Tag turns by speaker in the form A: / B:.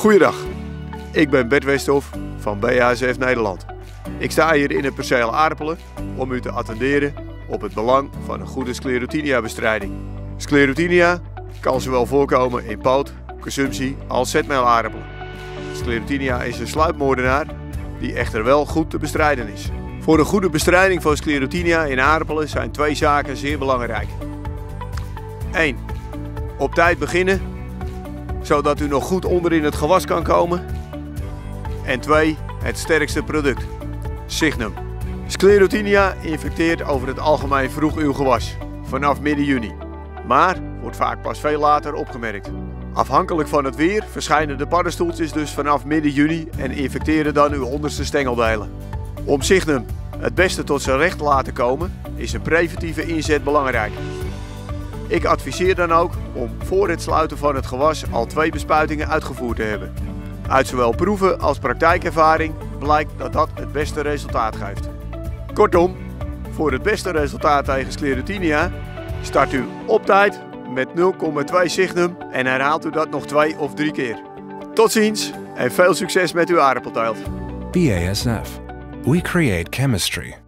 A: Goeiedag, ik ben Bert Westhoff van BASF Nederland. Ik sta hier in het perceel aardappelen om u te attenderen op het belang van een goede Sclerotinia-bestrijding. Sclerotinia kan zowel voorkomen in poot, consumptie als zetmeelaardappelen. Sclerotinia is een sluipmoordenaar die echter wel goed te bestrijden is. Voor een goede bestrijding van Sclerotinia in aardappelen zijn twee zaken zeer belangrijk. 1. Op tijd beginnen, zodat u nog goed onder in het gewas kan komen. En 2. Het sterkste product, Signum. Sclerotinia infecteert over het algemeen vroeg uw gewas, vanaf midden juni. Maar wordt vaak pas veel later opgemerkt. Afhankelijk van het weer verschijnen de paddenstoeltjes dus vanaf midden juni en infecteren dan uw onderste stengeldelen. Om Signum het beste tot zijn recht te laten komen, is een preventieve inzet belangrijk. Ik adviseer dan ook om voor het sluiten van het gewas al 2 bespuitingen uitgevoerd te hebben. Uit zowel proeven als praktijkervaring blijkt dat dat het beste resultaat geeft. Kortom, voor het beste resultaat tegen Sclerotinia start u op tijd met 0,2 Signum en herhaalt u dat nog 2 of 3 keer. Tot ziens en veel succes met uw aardappelteelt.
B: BASF. We create chemistry.